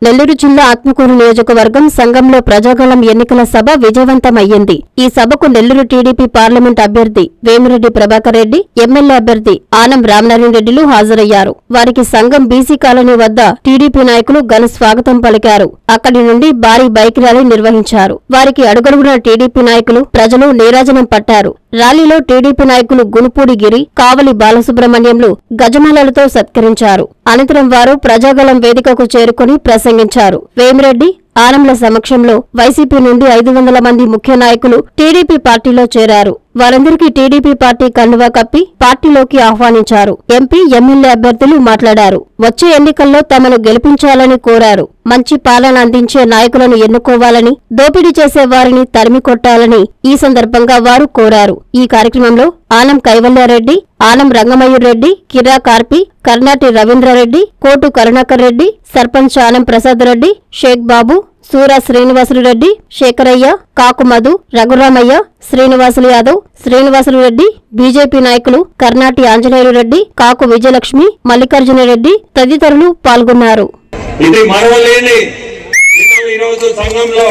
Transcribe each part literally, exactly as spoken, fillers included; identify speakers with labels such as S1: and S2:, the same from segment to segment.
S1: నెల్లూరు జిల్లా ఆత్మకూరు నియోజకవర్గం సంఘంలో ప్రజాగళం ఎన్నికల సభ విజయవంతమయ్యింది. ఈ సభకు నెల్లూరు టీడీపీ పార్లమెంట్ అభ్యర్థి వేమిరెడ్డి ప్రభాకర్ రెడ్డి, ఎమ్మెల్యే అభ్యర్థి ఆనం రామనారాయణ రెడ్డిలు హాజరయ్యారు. వారికి సంఘం బీసీ కాలనీ వద్ద టీడీపీ నాయకులు ఘన స్వాగతం పలికారు. అక్కడి నుండి భారీ బైక్ ర్యాలీ నిర్వహించారు. వారికి అడుగడుగున టీడీపీ నాయకులు, ప్రజలు నీరాజనం పట్టారు. ర్యాలీలో టీడీపీ నాయకులు గునుపూడి గిరి, కావలి బాలసుబ్రహ్మణ్యంలు గజమాలలతో సత్కరించారు. అనంతరం వారు ప్రజాగళం వేదికకు చేరుకుని ప్రసంగించారు. వేమిరెడ్డి, ఆనంల సమక్షంలో వైసీపీ నుండి ఐదు వందల మంది ముఖ్య నాయకులు టీడీపీ పార్టీలో చేరారు. వారందరికీ టీడీపీ పార్టీ కండువా కప్పి పార్టీలోకి ఆహ్వానించారు. ఎంపీ, ఎమ్మెల్యే అభ్యర్థులు మాట్లాడారు. వచ్చే ఎన్నికల్లో తమను గెలిపించాలని కోరారు. మంచి పాలన అందించే నాయకులను ఎన్నుకోవాలని, దోపిడీ చేసే వారిని తరిమి కొట్టాలని ఈ సందర్భంగా వారు కోరారు. ఈ కార్యక్రమంలో ఆనం కైవల్యారెడ్డి, ఆనం రంగమయూర్ రెడ్డి, కిరా కార్పి, కర్నాటి రవీంద్రారెడ్డి, కోటు కరుణాకర్ రెడ్డి, సర్పంచ్ ఆనం ప్రసాద్ రెడ్డి, షేక్ బాబు, సూరా శ్రీనివాసులు రెడ్డి, శేఖరయ్య, కాకు మధు, రఘురామయ్య, శ్రీనివాసులు యాదవ్, శ్రీనివాసులు రెడ్డి, బీజేపీ నాయకులు కర్నాటి ఆంజనేయులు రెడ్డి, కాకు విజయలక్ష్మి, మల్లికార్జున రెడ్డి తదితరులు పాల్గొన్నారు.
S2: ఇది మరవలేని ఈరోజు సంఘంలో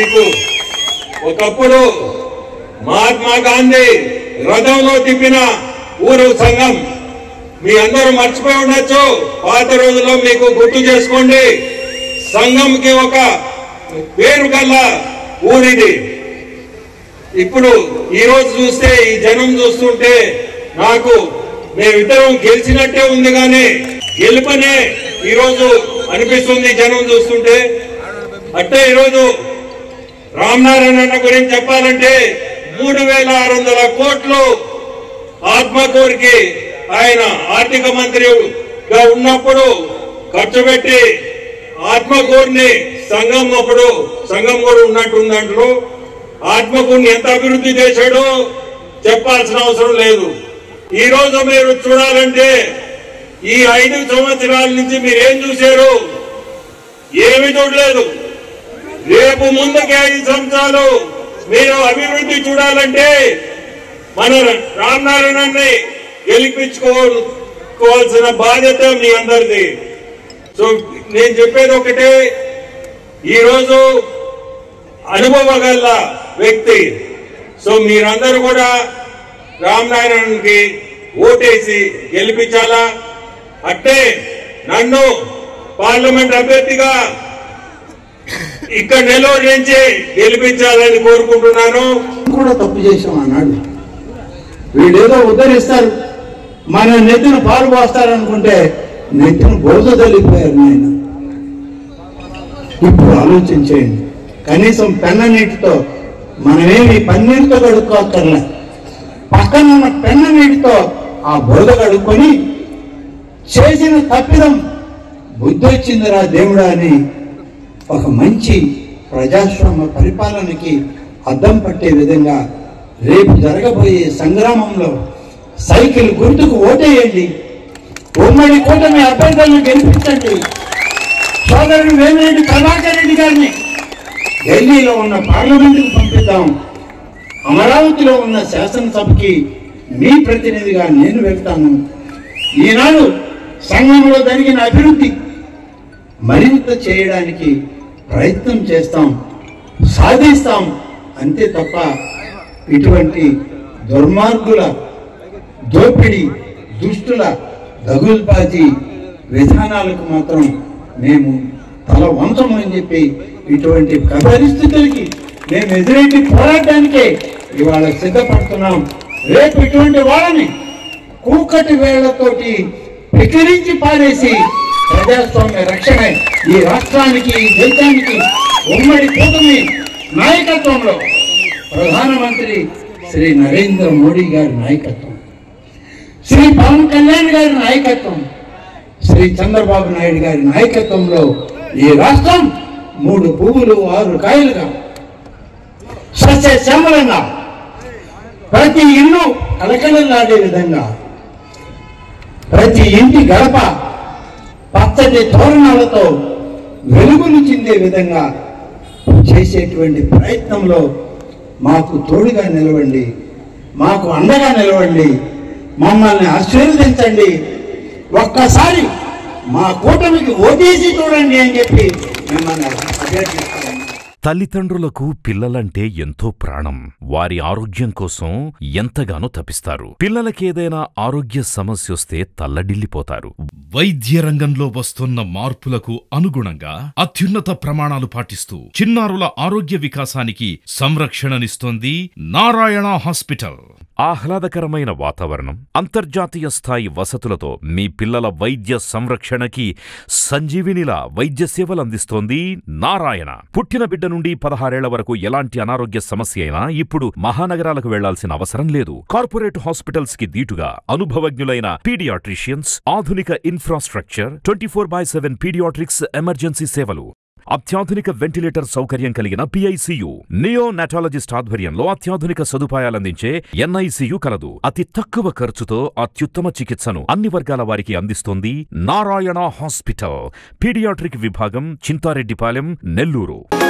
S2: ఒకప్పుడు మహాత్మా గాంధీ రథంలో తిప్పిన ఊరు సంఘం. మీ అందరూ మర్చిపోయి ఉండొచ్చు. పాత రోజుల్లో మీకు గుర్తు చేసుకోండి. సంఘంకి ఒక పేరు గల ఊరిది. ఇప్పుడు ఈ రోజు చూస్తే, ఈ జనం చూస్తుంటే నాకు మేమిద్దరం గెలిచినట్టే ఉంది, కానీ గెలుపనే ఈరోజు అనిపిస్తుంది జనం చూస్తుంటే. అంటే ఈరోజు రామనారాయణ గురించి చెప్పాలంటే మూడు వేల ఆరు వందల కోట్లు ఆత్మకూరుకి ఆయన ఆర్థిక మంత్రిగా ఉన్నప్పుడు ఖర్చు పెట్టి ఆత్మకూరుని సంఘం అప్పుడు సంఘం కూడా ఉన్నట్టుంది. దాంట్లో ఆత్మకూరుని ఎంత అభివృద్ధి చేశాడో చెప్పాల్సిన అవసరం లేదు. ఈ రోజు మీరు చూడాలంటే ఈ ఐదు సంవత్సరాల నుంచి మీరేం చూశారు? ఏమి చూడలేదు. రేపు ముందుకి ఐదు సంవత్సరాలు మీరు అభివృద్ధి చూడాలంటే మన రామనారాయణని గెలిపించుకోవాల్సిన బాధ్యత మీ అందరిది. సో నేను చెప్పేది ఒకటే, ఈరోజు అనుభవ గల వ్యక్తి. సో మీరందరూ కూడా రామనారాయణకి ఓటేసి గెలిపించాలా. అంటే నన్ను పార్లమెంట్ అభ్యర్థిగా ఇక్కడ నెల్లూరు నుంచి గెలిపించాలని కోరుకుంటున్నాను.
S3: కూడా తప్పు చేశాం అన్నాడు. వీడేదో ఉద్ధరిస్తారు, మన నెత్తిన పాలు పోస్తారనుకుంటే నెత్తిన బోధ తల్లిపోయారు. నాయన ఇప్పుడు ఆలోచించేయండి. కనీసం పెన్న నీటితో మనమేమి పన్నీరుతో కడుక్కోక్కర్లే, పక్కన ఉన్న పెన్న నీటితో ఆ బోధ కడుక్కొని చేసిన తప్పిదం బుద్ధి వచ్చిందిరా దేవుడా అని ఒక మంచి ప్రజాస్వామ్య పరిపాలనకి అద్దం పట్టే విధంగా రేపు జరగబోయే సంగ్రామంలో సైకిల్ గుర్తుకు ఓటేయండి. ఉమ్మడి కూటమి అభ్యర్థులను గెలిపించండి. సోదరుడు వేమిరెడ్డి ప్రభాకర్ రెడ్డి గారిని ఢిల్లీలో ఉన్న పార్లమెంటుకు పంపిద్దాం. అమరావతిలో ఉన్న శాసనసభకి మీ ప్రతినిధిగా నేను వెళ్తాను. ఈనాడు సంఘంలో జరిగిన అభివృద్ధి మరింత చేయడానికి ప్రయత్నం చేస్తాం, సాధిస్తాం. అంతే తప్ప ఇటువంటి దుర్మార్గుల, దోపిడి, దుష్టుల, దగుల్బాజీ విధానాలకు మాత్రం మేము తల వంచము అని చెప్పి ఇటువంటి పరిస్థితులకి మేము ఎదురెట్టి పోరాటానికే ఇవాళ సిద్ధపడుతున్నాం. రేపు ఇటువంటి వాళ్ళని కూకటి వేళ్లతోటి పికిరించి పారేసి ప్రజాస్వామ్య రక్షణ ఈ రాష్ట్రానికి, ఈ దేశానికి ఉమ్మడి కూటమి నాయకత్వంలో ప్రధానమంత్రి శ్రీ నరేంద్ర మోడీ గారి నాయకత్వం, శ్రీ పవన్ కళ్యాణ్ గారి నాయకత్వం, శ్రీ చంద్రబాబు నాయుడు గారి నాయకత్వంలో ఈ రాష్ట్రం మూడు పువ్వులు ఆరు కాయలుగా సస్యశ్యామలంగా ప్రతి ఇల్లు కలకలలాడే విధంగా, ప్రతి ఇంటి గడప పచ్చటి తోరణాలతో వెలుగులు చెందే విధంగా చేసేటువంటి ప్రయత్నంలో మాకు తోడుగా నిలవండి, మాకు అండగా నిలవండి, మమ్మల్ని ఆశీర్వదించండి. ఒక్కసారి మా కూటమికి ఓటేసి చూడండి అని చెప్పి మిమ్మల్ని అభ్యర్థిస్తాను.
S4: తల్లిదండ్రులకు పిల్లలంటే ఎంతో ప్రాణం. వారి ఆరోగ్యం కోసం ఎంతగానో తపిస్తారు. పిల్లలకేదైనా ఆరోగ్య సమస్యొస్తే తల్లడిల్లిపోతారు.
S5: వైద్య రంగంలో వస్తున్న మార్పులకు అనుగుణంగా అత్యున్నత ప్రమాణాలు పాటిస్తూ చిన్నారుల ఆరోగ్య వికాసానికి సంరక్షణనిస్తోంది నారాయణ హాస్పిటల్.
S4: ఆహ్లాదకరమైన వాతావరణం, అంతర్జాతీయ స్థాయి వసతులతో మీ పిల్లల వైద్య సంరక్షణకి సంజీవినిలా వైద్య సేవలందిస్తోంది నారాయణ. పుట్టిన బిడ్డ నుండి పదహారేళ్ల వరకు ఎలాంటి అనారోగ్య సమస్య అయినా ఇప్పుడు మహానగరాలకు వెళ్లాల్సిన అవసరం లేదు. కార్పొరేట్ హాస్పిటల్స్ కి దీటుగా అనుభవజ్ఞులైన పీడియాట్రిషియన్స్, ఆధునిక infrastructure, twenty four by seven paediatrics emergency సేవలు, అత్యాధునిక వెంటిలేటర్ సౌకర్యం కలిగిన పిఐసియు, నియో నాటాలజిస్ట్ ఆధ్వర్యంలో అత్యాధునిక సదుపాయాలందించే ఎన్ఐసియు కలదు. అతి తక్కువ ఖర్చుతో అత్యుత్తమ చికిత్సను అన్ని వర్గాల వారికి అందిస్తోంది నారాయణ హాస్పిటల్. పీడియాట్రిక్ విభాగం, చింతారెడ్డిపాలెం, నెల్లూరు.